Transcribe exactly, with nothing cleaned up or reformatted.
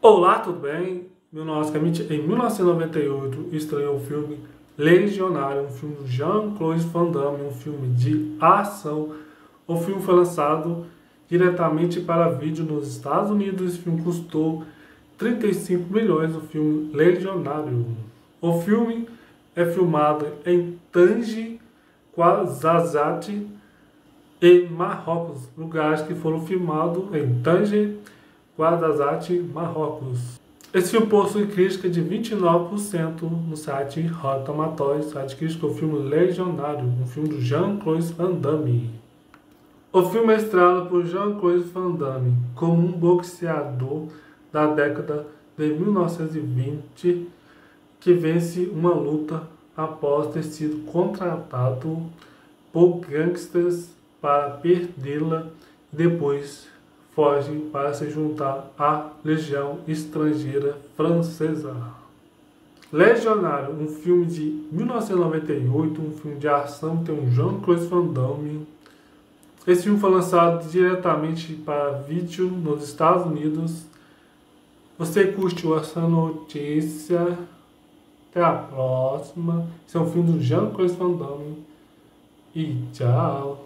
Olá, tudo bem? Meu nome é Mitch. Em mil novecentos e noventa e oito estreou o filme Legionário, um filme de Jean-Claude Van Damme, um filme de ação. O filme foi lançado diretamente para vídeo nos Estados Unidos. Esse filme custou trinta e cinco milhões, o filme Legionário. O filme é filmado em Tanger, Ouarzazate e Marrocos, lugares que foram filmados em Tanger, Ouarzazate, Marrocos. Esse filme possui crítica de vinte e nove por cento no site Rotten Tomatoes, site crítico do filme Legionário, um filme do Jean-Claude Van Damme. O filme é estrelado por Jean-Claude Van Damme como um boxeador da década de mil novecentos e vinte que vence uma luta após ter sido contratado por gangsters para perdê-la e depois foge para se juntar à Legião Estrangeira Francesa. Legionário, um filme de mil novecentos e noventa e oito, um filme de ação, tem um Jean-Claude Van Damme. Esse filme foi lançado diretamente para vídeo nos Estados Unidos. Você curtiu essa notícia? Até a próxima. Esse é um filme do Jean-Claude Van Damme. E tchau!